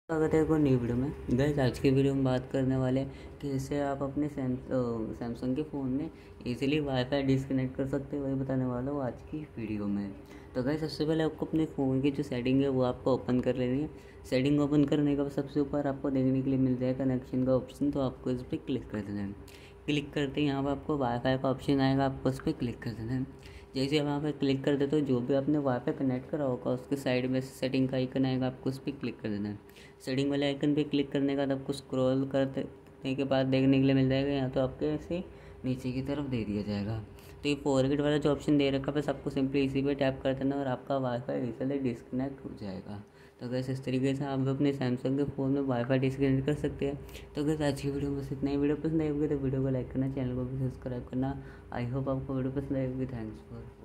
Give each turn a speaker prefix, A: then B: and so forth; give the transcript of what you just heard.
A: स्वागत है एक और नई वीडियो में। गाइस आज की वीडियो में बात करने वाले हैं कैसे आप अपने सैमसंग के फ़ोन में इजीली वाईफाई डिस्कनेक्ट कर सकते हैं, वही बताने वाला हूँ आज की वीडियो में। तो गाइस सबसे पहले आपको अपने फ़ोन की जो सेटिंग है वो आपको ओपन कर लेनी है। सेटिंग ओपन करने के बाद सबसे ऊपर आपको देखने के लिए मिल जाएगा कनेक्शन का ऑप्शन, तो आपको इस पर क्लिक कर देना है। क्लिक करते ही यहाँ पर आपको वाईफाई का ऑप्शन आएगा, आपको उस पर क्लिक कर देना है। जैसे आप वहाँ पर क्लिक कर देते हो जो भी आपने वाईफाई कनेक्ट करा होगा उसके साइड में सेटिंग का आइकन आएगा, आपको उस पर क्लिक कर देना है। सेटिंग वाले आइकन पे क्लिक करने के बाद आपको स्क्रॉल करने के बाद देखने के लिए मिल जाएगा, यहाँ तो आपके ऐसे नीचे की तरफ दे दिया जाएगा। तो ये फॉरगेट वाला जो ऑप्शन दे रखा है बस आपको सिंपली इसी पे टैप कर देना और आपका वाईफाई इजीली डिस्कनेक्ट हो जाएगा। तो गैस इस तरीके से आप अपने सैमसंग के फ़ोन में वाईफाई डिस्कनेक्ट कर सकते हैं। तो गैस आज की वीडियो में बस इतना ही। वीडियो पसंद आई होगी तो वीडियो को लाइक करना, चैनल को भी सब्सक्राइब करना। आई होप आपको वीडियो पसंद आई होगी। Thanks for